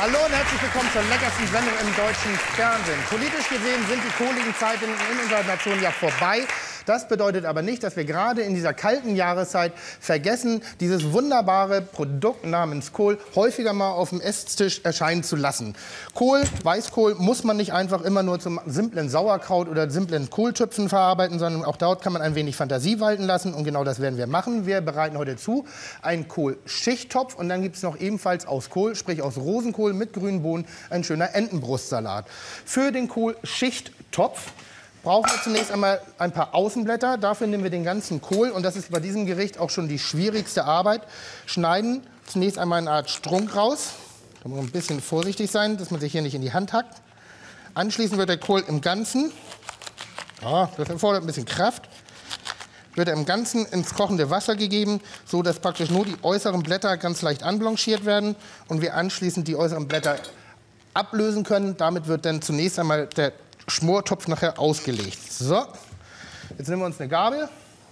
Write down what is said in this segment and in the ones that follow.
Hallo und herzlich willkommen zur leckersten Sendung im deutschen Fernsehen. Politisch gesehen sind die kohligen Zeiten in unserer Nation ja vorbei. Das bedeutet aber nicht, dass wir gerade in dieser kalten Jahreszeit vergessen, dieses wunderbare Produkt namens Kohl häufiger mal auf dem Esstisch erscheinen zu lassen. Kohl, Weißkohl, muss man nicht einfach immer nur zum simplen Sauerkraut oder simplen Kohltöpfen verarbeiten, sondern auch dort kann man ein wenig Fantasie walten lassen. Und genau das werden wir machen. Wir bereiten heute zu einen Kohlschichttopf und dann gibt es noch ebenfalls aus Kohl, sprich aus Rosenkohl mit grünen Bohnen, ein schöner Entenbrustsalat. Für den Kohlschichttopf brauchen wir zunächst einmal ein paar Außenblätter. Dafür nehmen wir den ganzen Kohl, und das ist bei diesem Gericht auch schon die schwierigste Arbeit. Schneiden zunächst einmal eine Art Strunk raus. Da muss man ein bisschen vorsichtig sein, dass man sich hier nicht in die Hand hackt. Anschließend wird der Kohl im Ganzen, das erfordert ein bisschen Kraft, wird er im Ganzen ins kochende Wasser gegeben, so dass praktisch nur die äußeren Blätter ganz leicht anblanchiert werden und wir anschließend die äußeren Blätter ablösen können. Damit wird dann zunächst einmal der Schmortopf nachher ausgelegt. So, jetzt nehmen wir uns eine Gabel,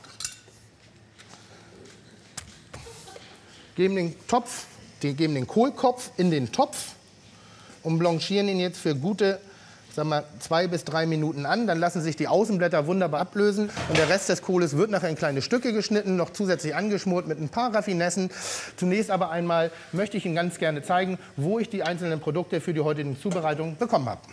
geben den Kohlkopf in den Topf und blanchieren ihn jetzt für gute, sagen wir, 2 bis 3 Minuten an. Dann lassen sich die Außenblätter wunderbar ablösen und der Rest des Kohles wird nachher in kleine Stücke geschnitten, noch zusätzlich angeschmort mit ein paar Raffinessen. Zunächst aber einmal möchte ich Ihnen ganz gerne zeigen, wo ich die einzelnen Produkte für die heutige Zubereitung bekommen habe.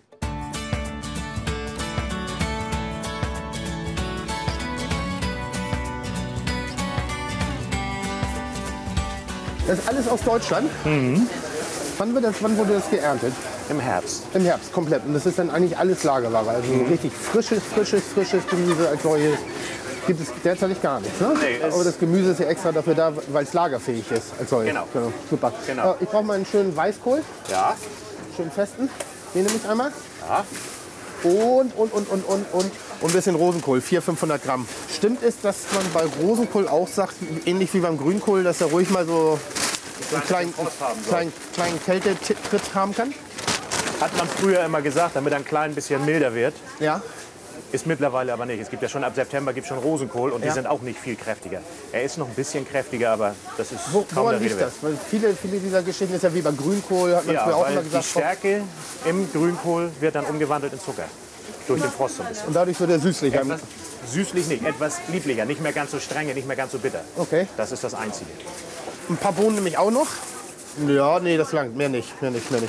Das ist alles aus Deutschland. Mhm. Wann wurde das geerntet? Im Herbst. Im Herbst, komplett. Und das ist dann eigentlich alles Lagerware. Also richtig frisches Gemüse als solches gibt es derzeit gar nicht. Ne? Nee, aber das Gemüse ist ja extra dafür da, weil es lagerfähig ist als solches. Genau. Super. Genau. Ich brauche mal einen schönen Weißkohl. Ja. Schön festen. Den nehme ich einmal. Ja. Und ein bisschen Rosenkohl, 400-500 Gramm. Stimmt es, dass man bei Rosenkohl auch sagt, ähnlich wie beim Grünkohl, dass er ruhig mal so einen kleinen Kältetritt haben kann? Hat man früher immer gesagt, damit er ein klein bisschen milder wird. Ja. Ist mittlerweile aber nicht. Es gibt ja schon ab September schon Rosenkohl und die sind auch nicht viel kräftiger. Er ist noch ein bisschen kräftiger, aber das ist kaum der Rede wert. Weil viele dieser Geschichten ist ja wie beim Grünkohl, hat man früher auch immer gesagt. Die Stärke im Grünkohl wird dann umgewandelt in Zucker. Durch den Frost so ein bisschen. Und dadurch wird er süßlicher? Süßlich nicht, etwas lieblicher, nicht mehr ganz so strenge, nicht mehr ganz so bitter. Okay. Das ist das Einzige. Ein paar Bohnen nehme ich auch noch. Ja, nee, das langt. Mehr nicht.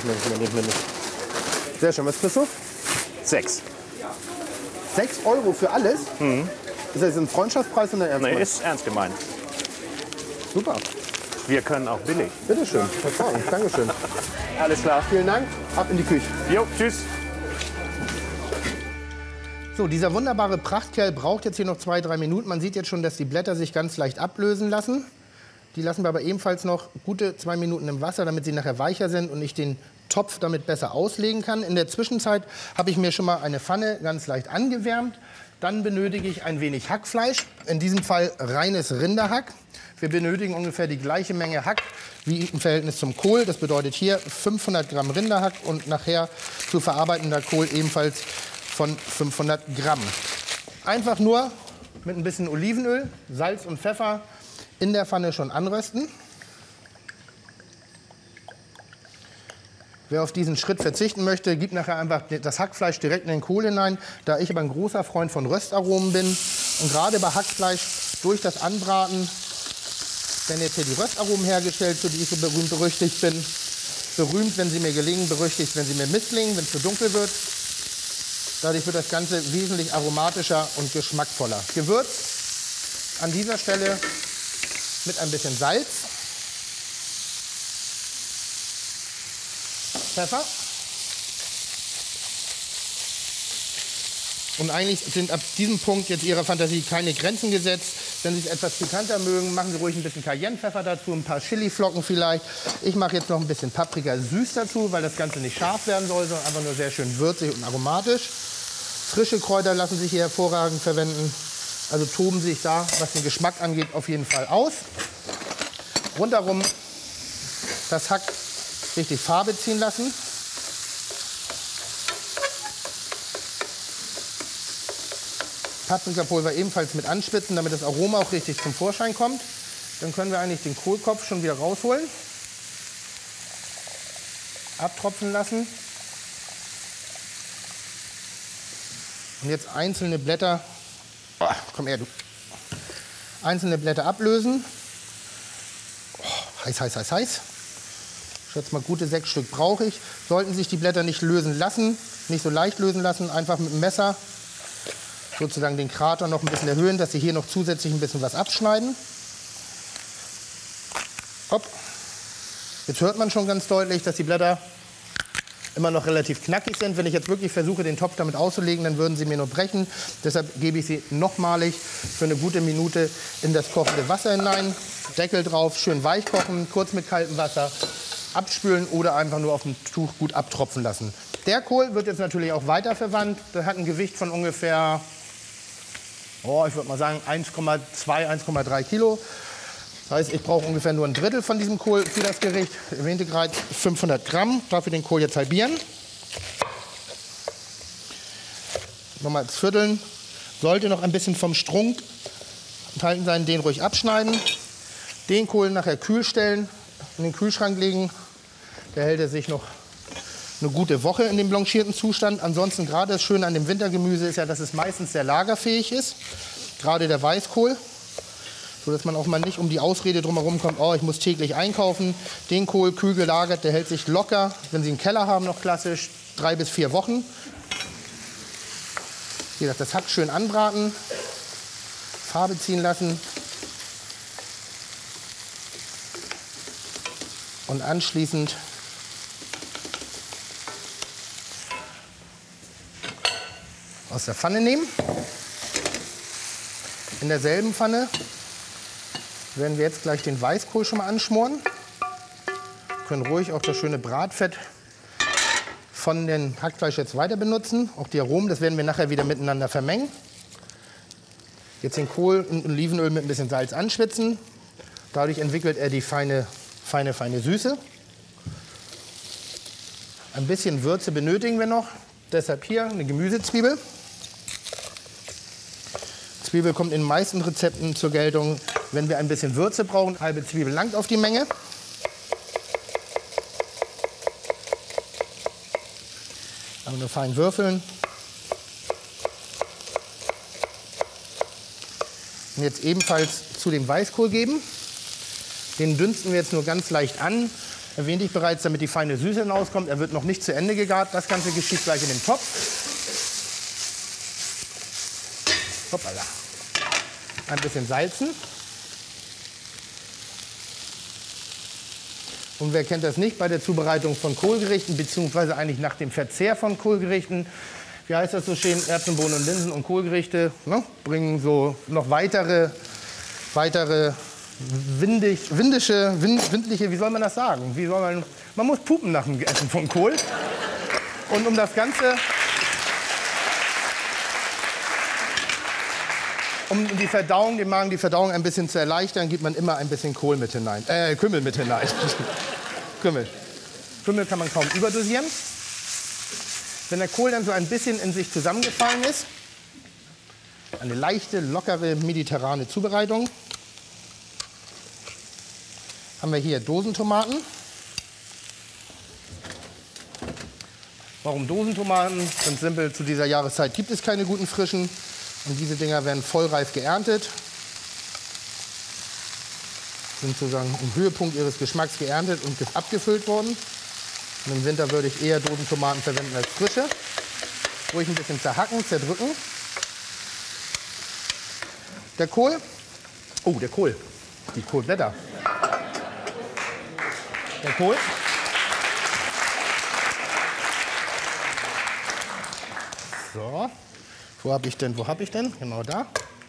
Sehr schön. Was kriegst du? 6. 6 € für alles? Mhm. Ist das ein Freundschaftspreis oder ernst gemeint? Nee, ist ernst gemeint. Super. Wir können auch billig. Bitte schön. Vertrauen. Dankeschön. Alles klar. Vielen Dank. Ab in die Küche. Jo, tschüss. So, dieser wunderbare Prachtkerl braucht jetzt hier noch 2-3 Minuten. Man sieht jetzt schon, dass die Blätter sich ganz leicht ablösen lassen. Die lassen wir aber ebenfalls noch gute 2 Minuten im Wasser, damit sie nachher weicher sind und ich den Topf damit besser auslegen kann. In der Zwischenzeit habe ich mir schon mal eine Pfanne ganz leicht angewärmt. Dann benötige ich ein wenig Hackfleisch, in diesem Fall reines Rinderhack. Wir benötigen ungefähr die gleiche Menge Hack wie im Verhältnis zum Kohl. Das bedeutet hier 500 Gramm Rinderhack und nachher zu verarbeitender Kohl ebenfalls von 500 Gramm. Einfach nur mit ein bisschen Olivenöl, Salz und Pfeffer in der Pfanne schon anrösten. Wer auf diesen Schritt verzichten möchte, gibt nachher einfach das Hackfleisch direkt in den Kohl hinein. Da ich aber ein großer Freund von Röstaromen bin und gerade bei Hackfleisch durch das Anbraten werden jetzt hier die Röstaromen hergestellt, für die ich so berühmt berüchtigt bin. Berühmt, wenn sie mir gelingen, berüchtigt, wenn sie mir misslingen, wenn es zu dunkel wird. Dadurch wird das Ganze wesentlich aromatischer und geschmackvoller. Gewürzt an dieser Stelle mit ein bisschen Salz, Pfeffer. Und eigentlich sind ab diesem Punkt jetzt Ihrer Fantasie keine Grenzen gesetzt. Wenn Sie es etwas pikanter mögen, machen Sie ruhig ein bisschen Cayennepfeffer dazu, ein paar Chiliflocken vielleicht. Ich mache jetzt noch ein bisschen Paprika süß dazu, weil das Ganze nicht scharf werden soll, sondern einfach nur sehr schön würzig und aromatisch. Frische Kräuter lassen sich hier hervorragend verwenden. Also toben Sie sich da, was den Geschmack angeht, auf jeden Fall aus. Rundherum das Hack richtig Farbe ziehen lassen. Paprikapulver ebenfalls mit anspitzen, damit das Aroma auch richtig zum Vorschein kommt. Dann können wir eigentlich den Kohlkopf schon wieder rausholen. abtropfen lassen. Und jetzt einzelne Blätter, komm her du, einzelne Blätter ablösen. Heiß, heiß, heiß, heiß. Ich schätze mal, gute 6 Stück brauche ich. Sollten sich die Blätter nicht lösen lassen, nicht so leicht lösen lassen, einfach mit dem Messer sozusagen den Krater noch ein bisschen erhöhen, dass Sie hier noch zusätzlich ein bisschen was abschneiden. Hopp. Jetzt hört man schon ganz deutlich, dass die Blätter immer noch relativ knackig sind. Wenn ich jetzt wirklich versuche, den Topf damit auszulegen, dann würden sie mir nur brechen. Deshalb gebe ich sie nochmalig für eine gute Minute in das kochende Wasser hinein. Deckel drauf, schön weich kochen, kurz mit kaltem Wasser abspülen oder einfach nur auf dem Tuch gut abtropfen lassen. Der Kohl wird jetzt natürlich auch weiter verwandt. Der hat ein Gewicht von ungefähr, ich würde mal sagen 1,2, 1,3 Kilo. Das heißt, ich brauche ungefähr nur ein Drittel von diesem Kohl für das Gericht. Erwähnte gerade 500 Gramm. Dafür den Kohl jetzt halbieren. Nochmal vierteln. Sollte noch ein bisschen vom Strunk enthalten sein, den ruhig abschneiden. Den Kohl nachher kühl stellen, in den Kühlschrank legen. Da hält er sich noch eine gute Woche in dem blanchierten Zustand. Ansonsten gerade das Schöne an dem Wintergemüse ist ja, dass es meistens sehr lagerfähig ist. Gerade der Weißkohl. So dass man auch mal nicht um die Ausrede drumherum kommt, ich muss täglich einkaufen. Den Kohl kühl gelagert, der hält sich locker, wenn Sie einen Keller haben, noch klassisch, 3 bis 4 Wochen. Wie gesagt, das Hack schön anbraten, Farbe ziehen lassen. Und anschließend aus der Pfanne nehmen. In derselben Pfanne werden wir jetzt gleich den Weißkohl schon mal anschmoren. Wir können ruhig auch das schöne Bratfett von dem Hackfleisch jetzt weiter benutzen. Auch die Aromen, das werden wir nachher wieder miteinander vermengen. Jetzt den Kohl in Olivenöl mit ein bisschen Salz anschwitzen. Dadurch entwickelt er die feine Süße. Ein bisschen Würze benötigen wir noch. Deshalb hier eine Gemüsezwiebel. Zwiebel kommt in den meisten Rezepten zur Geltung. Wenn wir ein bisschen Würze brauchen, halbe Zwiebel langt auf die Menge. Aber nur fein würfeln. Und jetzt ebenfalls zu dem Weißkohl geben. Den dünsten wir jetzt nur ganz leicht an. Erwähnte ich bereits, damit die feine Süße hinauskommt. Er wird noch nicht zu Ende gegart. Das Ganze geschieht gleich in dem Topf. Hoppala. Ein bisschen salzen. Und wer kennt das nicht bei der Zubereitung von Kohlgerichten, beziehungsweise eigentlich nach dem Verzehr von Kohlgerichten? Wie heißt das so schön? Erbsen, Bohnen und Linsen und Kohlgerichte bringen so noch weitere windliche, wie soll man das sagen? Man muss pupen nach dem Essen von Kohl. Und um das Ganze, um dem Magen die Verdauung ein bisschen zu erleichtern, gibt man immer ein bisschen Kümmel mit hinein. Kümmel kann man kaum überdosieren. Wenn der Kohl dann so ein bisschen in sich zusammengefallen ist, eine leichte, lockere, mediterrane Zubereitung, haben wir hier Dosentomaten. Warum Dosentomaten? Ganz simpel, zu dieser Jahreszeit gibt es keine guten frischen. Und diese Dinger werden vollreif geerntet. Sind sozusagen im Höhepunkt ihres Geschmacks geerntet und abgefüllt worden. Und im Winter würde ich eher Dosentomaten verwenden als frische. Ruhig ein bisschen zerhacken, zerdrücken. Der Kohl. Der Kohl. Die Kohlblätter. Der Kohl. So. Wo habe ich denn? Genau da.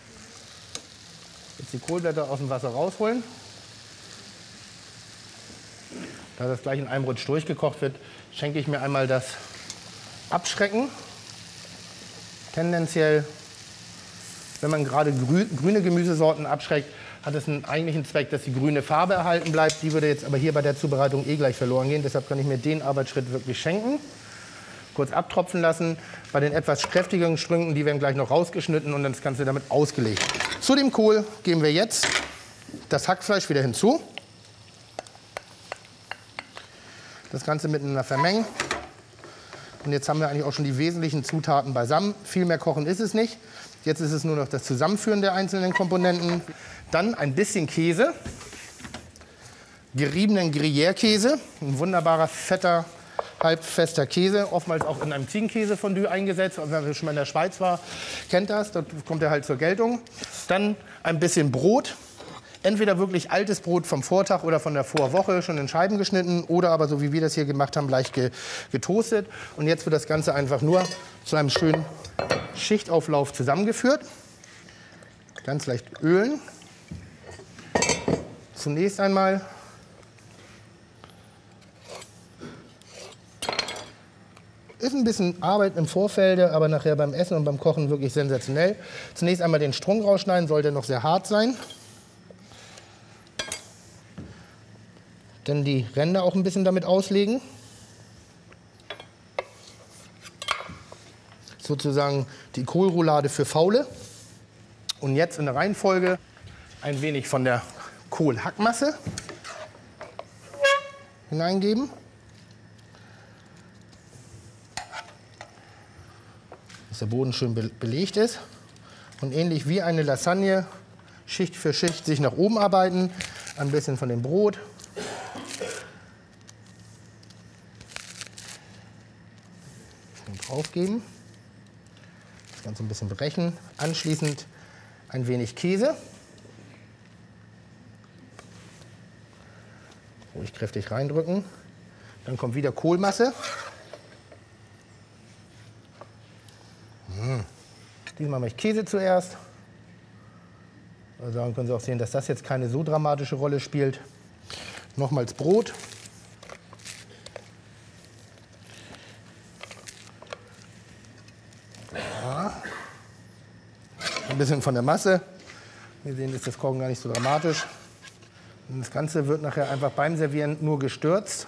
Jetzt die Kohlblätter aus dem Wasser rausholen. Da das gleich in einem Rutsch durchgekocht wird, schenke ich mir einmal das Abschrecken. Tendenziell, wenn man gerade grüne Gemüsesorten abschreckt, hat es einen eigentlichen Zweck, dass die grüne Farbe erhalten bleibt. Die würde jetzt aber hier bei der Zubereitung gleich verloren gehen. Deshalb kann ich mir den Arbeitsschritt wirklich schenken. Kurz abtropfen lassen. Bei den etwas kräftigeren Strünken, die werden gleich noch rausgeschnitten und dann das Ganze damit ausgelegt. Zu dem Kohl geben wir jetzt das Hackfleisch wieder hinzu. Das Ganze miteinander vermengen. Und jetzt haben wir eigentlich auch schon die wesentlichen Zutaten beisammen. Viel mehr kochen ist es nicht. Jetzt ist es nur noch das Zusammenführen der einzelnen Komponenten. Dann ein bisschen Käse. Geriebenen Gruyère-Käse. Ein wunderbarer, fetter, halbfester Käse. Oftmals auch in einem Ziegenkäsefondue eingesetzt. Und wer schon mal in der Schweiz war, kennt das. Dort kommt er halt zur Geltung. Dann ein bisschen Brot. Entweder wirklich altes Brot vom Vortag oder von der Vorwoche, schon in Scheiben geschnitten, oder aber so wie wir das hier gemacht haben, leicht getoastet. Und jetzt wird das Ganze einfach nur zu einem schönen Schichtauflauf zusammengeführt. Ganz leicht ölen. Zunächst einmal ist ein bisschen Arbeit im Vorfelde, aber nachher beim Essen und beim Kochen wirklich sensationell. Zunächst einmal den Strunk rausschneiden, sollte noch sehr hart sein. Dann die Ränder auch ein bisschen damit auslegen. Sozusagen die Kohlroulade für Faule. Und jetzt in der Reihenfolge ein wenig von der Kohlhackmasse hineingeben. Dass der Boden schön belegt ist. Und ähnlich wie eine Lasagne Schicht für Schicht sich nach oben arbeiten. Ein bisschen von dem Brot. Draufgeben, das Ganze ein bisschen brechen, anschließend ein wenig Käse, ruhig kräftig reindrücken, dann kommt wieder Kohlmasse, diesmal mache ich Käse zuerst, also dann können Sie auch sehen, dass das jetzt keine so dramatische Rolle spielt, nochmals Brot. Ein bisschen von der Masse. Wir sehen, ist das Kochen gar nicht so dramatisch. Und das Ganze wird nachher einfach beim Servieren nur gestürzt.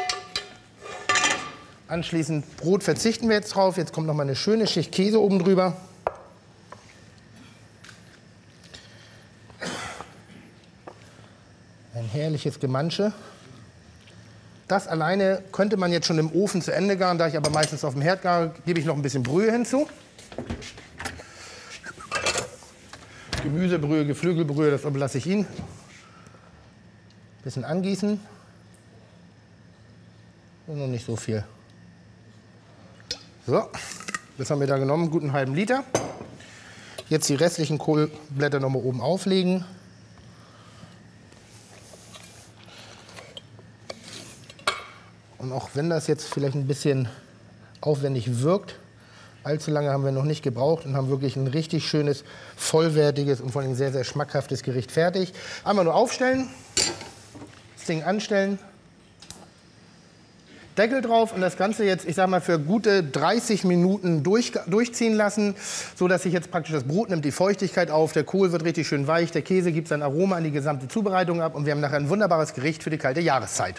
Anschließend Brot verzichten wir jetzt drauf. Jetzt kommt noch mal eine schöne Schicht Käse oben drüber. Ein herrliches Gemansche. Das alleine könnte man jetzt schon im Ofen zu Ende garen. Da ich aber meistens auf dem Herd gare, gebe ich noch ein bisschen Brühe hinzu. Gemüsebrühe, Geflügelbrühe, das überlasse ich Ihnen. Ein bisschen angießen. Und noch nicht so viel. So, das haben wir da genommen, einen guten halben Liter. Jetzt die restlichen Kohlblätter noch mal oben auflegen. Und auch wenn das jetzt vielleicht ein bisschen aufwendig wirkt, allzu lange haben wir noch nicht gebraucht und haben wirklich ein richtig schönes, vollwertiges und vor allem sehr, sehr schmackhaftes Gericht fertig. Einmal nur aufstellen, das Ding anstellen, Deckel drauf und das Ganze jetzt, ich sag mal, für gute 30 Minuten durchziehen lassen, so dass sich jetzt praktisch das Brot nimmt die Feuchtigkeit auf, der Kohl wird richtig schön weich, der Käse gibt sein Aroma an die gesamte Zubereitung ab und wir haben nachher ein wunderbares Gericht für die kalte Jahreszeit.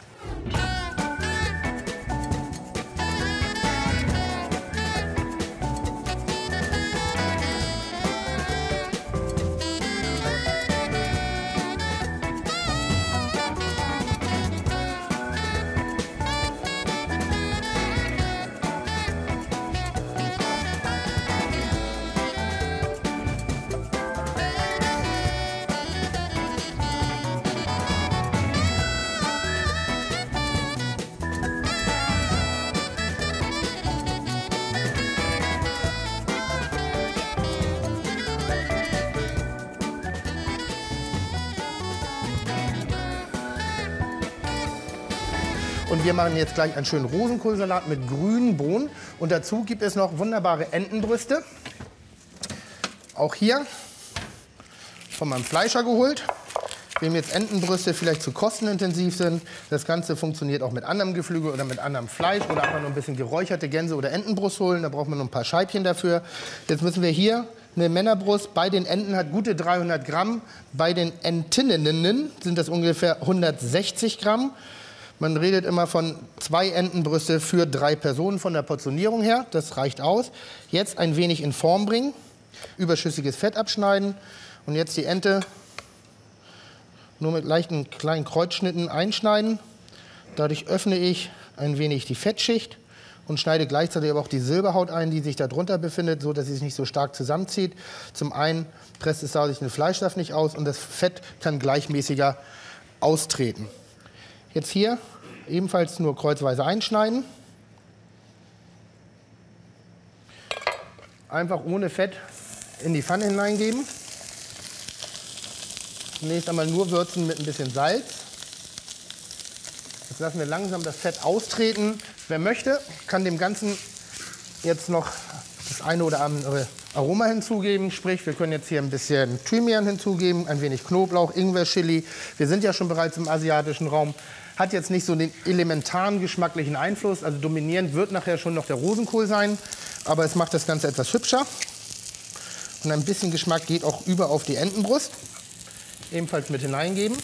Und wir machen jetzt gleich einen schönen Rosenkohlsalat mit grünen Bohnen. Und dazu gibt es noch wunderbare Entenbrüste. Auch hier von meinem Fleischer geholt. Wem jetzt Entenbrüste vielleicht zu kostenintensiv sind, das Ganze funktioniert auch mit anderem Geflügel oder mit anderem Fleisch oder einfach nur ein bisschen geräucherte Gänse oder Entenbrust holen. Da braucht man noch ein paar Scheibchen dafür. Jetzt müssen wir hier eine Männerbrust bei den Enten hat gute 300 Gramm. Bei den Entinnen sind das ungefähr 160 Gramm. Man redet immer von 2 Entenbrüste für 3 Personen von der Portionierung her. Das reicht aus. Jetzt ein wenig in Form bringen, überschüssiges Fett abschneiden und jetzt die Ente nur mit leichten kleinen Kreuzschnitten einschneiden. Dadurch öffne ich ein wenig die Fettschicht und schneide gleichzeitig aber auch die Silberhaut ein, die sich darunter befindet, so dass sie sich nicht so stark zusammenzieht. Zum einen presst es dadurch den Fleischsaft nicht aus und das Fett kann gleichmäßiger austreten. Jetzt hier ebenfalls nur kreuzweise einschneiden. Einfach ohne Fett in die Pfanne hineingeben. Zunächst einmal nur würzen mit ein bisschen Salz. Jetzt lassen wir langsam das Fett austreten. Wer möchte, kann dem Ganzen jetzt noch das eine oder andere Aroma hinzugeben. Sprich, wir können jetzt hier ein bisschen Thymian hinzugeben, ein wenig Knoblauch, Ingwer, Chili. Wir sind ja schon bereits im asiatischen Raum. Hat jetzt nicht so den elementaren geschmacklichen Einfluss. Also dominierend wird nachher schon noch der Rosenkohl sein. Aber es macht das Ganze etwas hübscher. Und ein bisschen Geschmack geht auch über auf die Entenbrust. Ebenfalls mit hineingeben.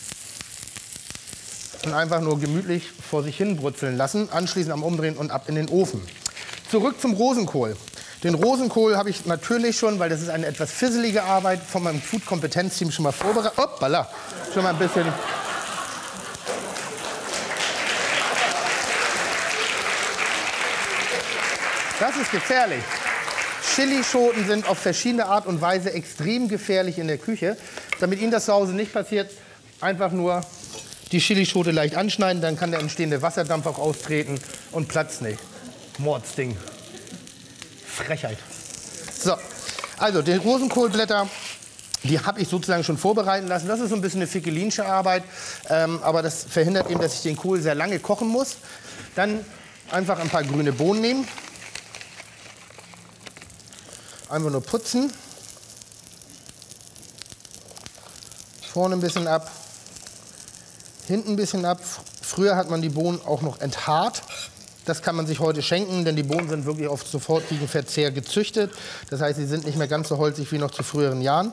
Und einfach nur gemütlich vor sich hin brutzeln lassen. Anschließend am Umdrehen und ab in den Ofen. Zurück zum Rosenkohl. Den Rosenkohl habe ich natürlich schon, weil das ist eine etwas fisselige Arbeit, von meinem Food-Kompetenzteam schon mal vorbereitet. Hoppala! Schon mal ein bisschen. Das ist gefährlich. Chilischoten sind auf verschiedene Art und Weise extrem gefährlich in der Küche. Damit Ihnen das zu Hause nicht passiert, einfach nur die Chilischote leicht anschneiden, dann kann der entstehende Wasserdampf auch austreten und platzt nicht. Mordsding. Frechheit. So, also die Rosenkohlblätter, die habe ich sozusagen schon vorbereiten lassen. Das ist so ein bisschen eine fikelinische Arbeit, aber das verhindert eben, dass ich den Kohl sehr lange kochen muss. Dann einfach ein paar grüne Bohnen nehmen. Einfach nur putzen. Vorne ein bisschen ab, hinten ein bisschen ab. Früher hat man die Bohnen auch noch enthaart. Das kann man sich heute schenken, denn die Bohnen sind wirklich auf sofortigen Verzehr gezüchtet. Das heißt, sie sind nicht mehr ganz so holzig wie noch zu früheren Jahren.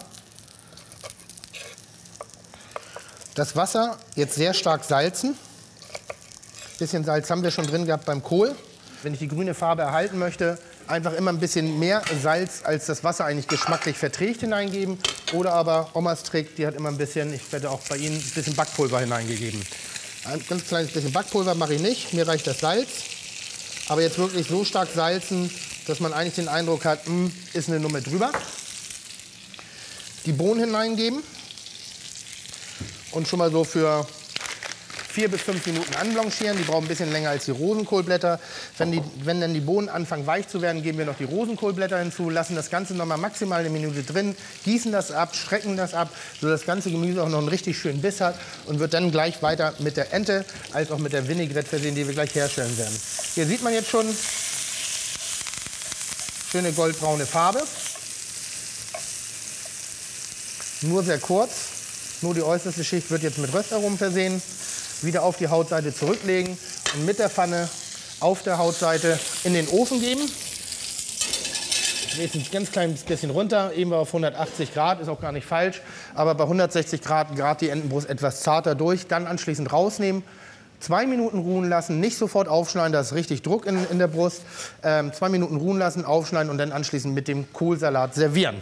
Das Wasser jetzt sehr stark salzen. Ein bisschen Salz haben wir schon drin gehabt beim Kohl. Wenn ich die grüne Farbe erhalten möchte, einfach immer ein bisschen mehr Salz, als das Wasser eigentlich geschmacklich verträgt, hineingeben. Oder aber Omas Trick, die hat immer ein bisschen, ich werde auch bei Ihnen, ein bisschen Backpulver hineingegeben. Ein ganz kleines bisschen Backpulver mache ich nicht, mir reicht das Salz. Aber jetzt wirklich so stark salzen, dass man eigentlich den Eindruck hat, ist eine Nummer drüber. Die Bohnen hineingeben und schon mal so für 4 bis 5 Minuten anblanchieren. Die brauchen ein bisschen länger als die Rosenkohlblätter. Wenn dann die Bohnen anfangen weich zu werden, geben wir noch die Rosenkohlblätter hinzu, lassen das Ganze noch mal maximal eine Minute drin, gießen das ab, schrecken das ab, sodass das ganze Gemüse auch noch einen richtig schönen Biss hat und wird dann gleich weiter mit der Ente als auch mit der Vinaigrette versehen, die wir gleich herstellen werden. Hier sieht man jetzt schon schöne goldbraune Farbe. Nur sehr kurz, nur die äußerste Schicht wird jetzt mit Röstaromen versehen. Wieder auf die Hautseite zurücklegen und mit der Pfanne auf der Hautseite in den Ofen geben. Jetzt ein ganz kleines bisschen runter, eben war auf 180 Grad, ist auch gar nicht falsch, aber bei 160 Grad gart die Entenbrust etwas zarter durch, dann anschließend rausnehmen, 2 Minuten ruhen lassen, nicht sofort aufschneiden, da ist richtig Druck in der Brust, 2 Minuten ruhen lassen, aufschneiden und dann anschließend mit dem Kohlsalat servieren.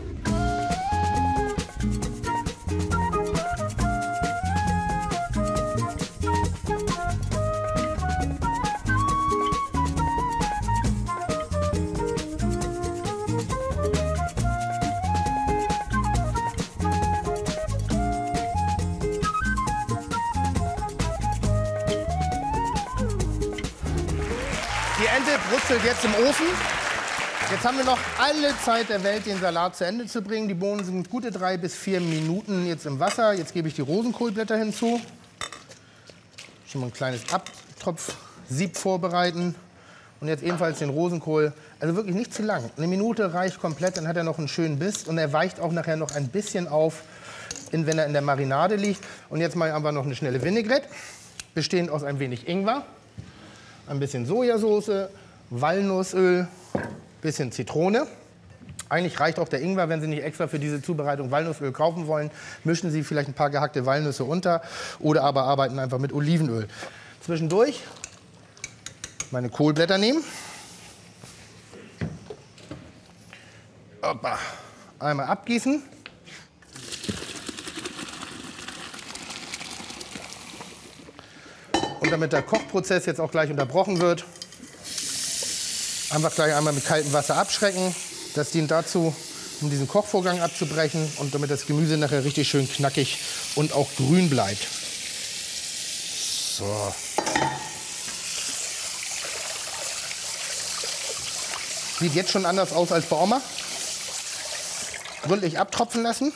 Die Ente brutzelt jetzt im Ofen. Jetzt haben wir noch alle Zeit der Welt, den Salat zu Ende zu bringen. Die Bohnen sind gute 3 bis 4 Minuten jetzt im Wasser. Jetzt gebe ich die Rosenkohlblätter hinzu. Schon mal ein kleines Abtropfsieb vorbereiten. Und jetzt ebenfalls den Rosenkohl. Also wirklich nicht zu lang. Eine Minute reicht komplett, dann hat er noch einen schönen Biss. Und er weicht auch nachher noch ein bisschen auf, wenn er in der Marinade liegt. Und jetzt mache ich einfach noch eine schnelle Vinaigrette, bestehend aus ein wenig Ingwer, ein bisschen Sojasauce, Walnussöl, bisschen Zitrone. Eigentlich reicht auch der Ingwer, wenn Sie nicht extra für diese Zubereitung Walnussöl kaufen wollen. Mischen Sie vielleicht ein paar gehackte Walnüsse unter oder aber arbeiten einfach mit Olivenöl. Zwischendurch meine Kohlblätter nehmen. Opa. Einmal abgießen. Und damit der Kochprozess jetzt auch gleich unterbrochen wird. Einfach gleich einmal mit kaltem Wasser abschrecken. Das dient dazu, um diesen Kochvorgang abzubrechen und damit das Gemüse nachher richtig schön knackig und auch grün bleibt. So. Sieht jetzt schon anders aus als bei Oma. Gründlich abtropfen lassen.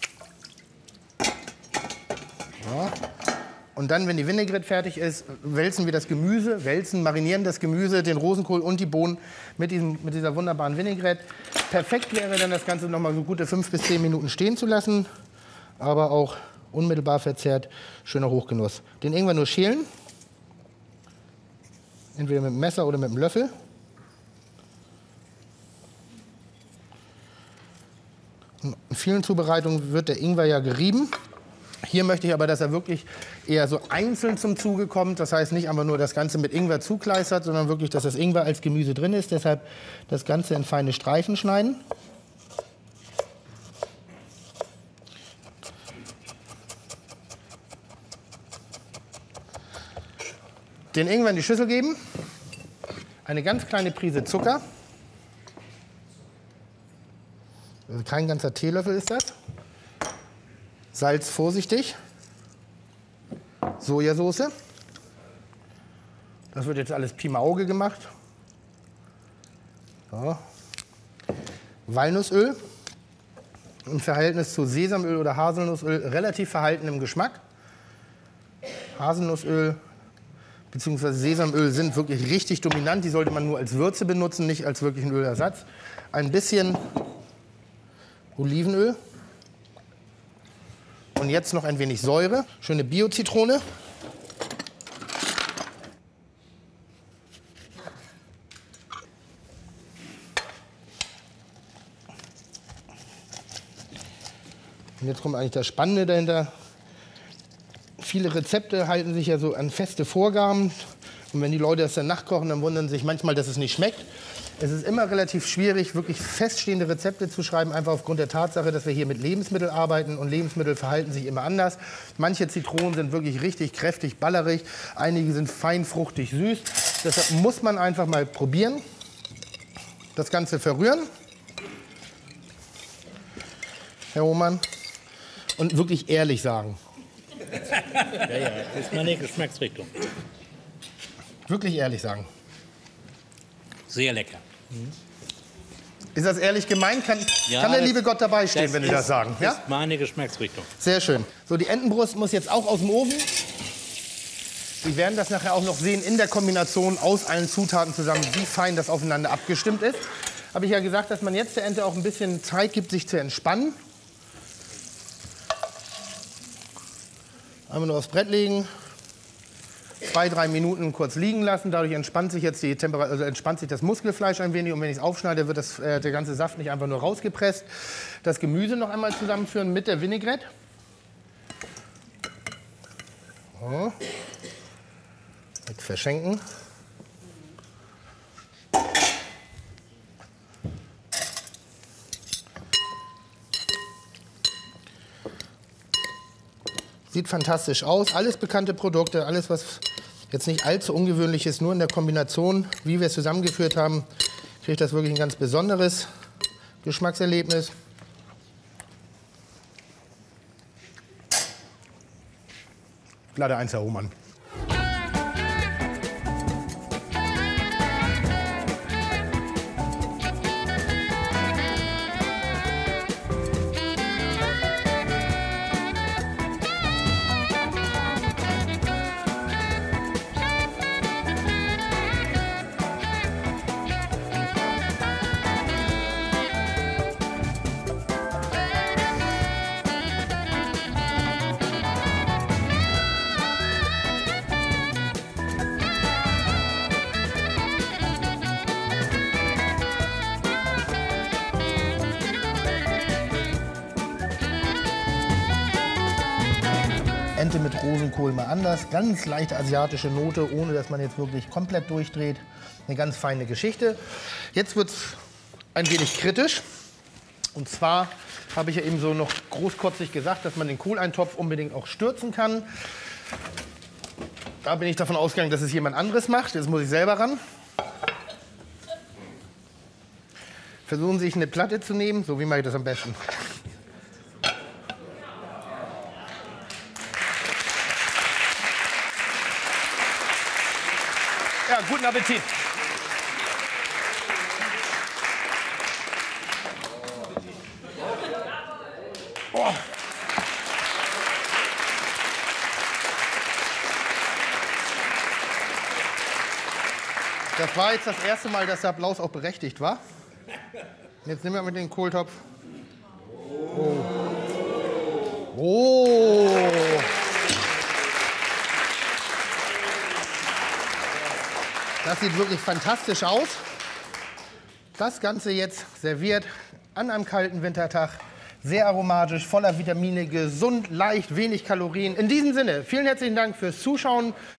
So. Und dann, wenn die Vinaigrette fertig ist, wälzen wir das Gemüse, marinieren das Gemüse, den Rosenkohl und die Bohnen mit dieser wunderbaren Vinaigrette. Perfekt wäre dann, das Ganze noch mal so gute 5 bis 10 Minuten stehen zu lassen, aber auch unmittelbar verzehrt, schöner Hochgenuss. Den Ingwer nur schälen, entweder mit dem Messer oder mit dem Löffel. In vielen Zubereitungen wird der Ingwer ja gerieben. Hier möchte ich aber, dass er wirklich eher so einzeln zum Zuge kommt. Das heißt nicht einfach nur das Ganze mit Ingwer zukleistert, sondern wirklich, dass das Ingwer als Gemüse drin ist. Deshalb das Ganze in feine Streifen schneiden. Den Ingwer in die Schüssel geben. Eine ganz kleine Prise Zucker. Also kein ganzer Teelöffel ist das. Salz vorsichtig. Sojasauce. Das wird jetzt alles Pi mal Auge gemacht. So. Walnussöl. Im Verhältnis zu Sesamöl oder Haselnussöl relativ verhalten im Geschmack. Haselnussöl bzw. Sesamöl sind wirklich richtig dominant. Die sollte man nur als Würze benutzen, nicht als wirklichen Ölersatz. Ein bisschen Olivenöl. Und jetzt noch ein wenig Säure. Schöne Bio-Zitrone. Und jetzt kommt eigentlich das Spannende dahinter. Viele Rezepte halten sich ja so an feste Vorgaben. Und wenn die Leute das dann nachkochen, dann wundern sie sich manchmal, dass es nicht schmeckt. Es ist immer relativ schwierig, wirklich feststehende Rezepte zu schreiben, einfach aufgrund der Tatsache, dass wir hier mit Lebensmitteln arbeiten und Lebensmittel verhalten sich immer anders. Manche Zitronen sind wirklich richtig kräftig, ballerig, einige sind fein, fruchtig, süß. Deshalb muss man einfach mal probieren, das Ganze verrühren, Herr Hohmann, und wirklich ehrlich sagen. Ja, das ist meine Geschmacksrichtung. Wirklich ehrlich sagen. Sehr lecker. Ist das ehrlich gemeint? Kann der liebe Gott dabei stehen, wenn Sie das sagen? Das ist meine Geschmacksrichtung. Sehr schön. So, die Entenbrust muss jetzt auch aus dem Ofen. Sie werden das nachher auch noch sehen in der Kombination aus allen Zutaten zusammen, wie fein das aufeinander abgestimmt ist. Habe ich ja gesagt, dass man jetzt der Ente auch ein bisschen Zeit gibt, sich zu entspannen. Einmal nur aufs Brett legen. 2-3 Minuten kurz liegen lassen. Dadurch entspannt sich jetzt entspannt sich das Muskelfleisch ein wenig. Und wenn ich es aufschneide, wird der ganze Saft nicht einfach nur rausgepresst. Das Gemüse noch einmal zusammenführen mit der Vinaigrette. So. Jetzt verschenken. Sieht fantastisch aus. Alles bekannte Produkte, alles, was jetzt nicht allzu ungewöhnlich ist, nur in der Kombination, wie wir es zusammengeführt haben, kriegt das wirklich ein ganz besonderes Geschmackserlebnis. Glatte 1, Herr Hohmann. Ente mit Rosenkohl mal anders. Ganz leichte asiatische Note, ohne dass man jetzt wirklich komplett durchdreht. Eine ganz feine Geschichte. Jetzt wird es ein wenig kritisch. Und zwar habe ich ja eben so noch großkotzig gesagt, dass man den Kohleintopf unbedingt auch stürzen kann. Da bin ich davon ausgegangen, dass es jemand anderes macht. Jetzt muss ich selber ran. Versuchen Sie, sich eine Platte zu nehmen. So, wie mache ich das am besten? Ja, guten Appetit. Oh. Das war jetzt das erste Mal, dass der Applaus auch berechtigt war. Jetzt nehmen wir mit dem Kohltopf. Oh. Oh. Das sieht wirklich fantastisch aus. Das Ganze jetzt serviert an einem kalten Wintertag. Sehr aromatisch, voller Vitamine, gesund, leicht, wenig Kalorien. In diesem Sinne, vielen herzlichen Dank fürs Zuschauen.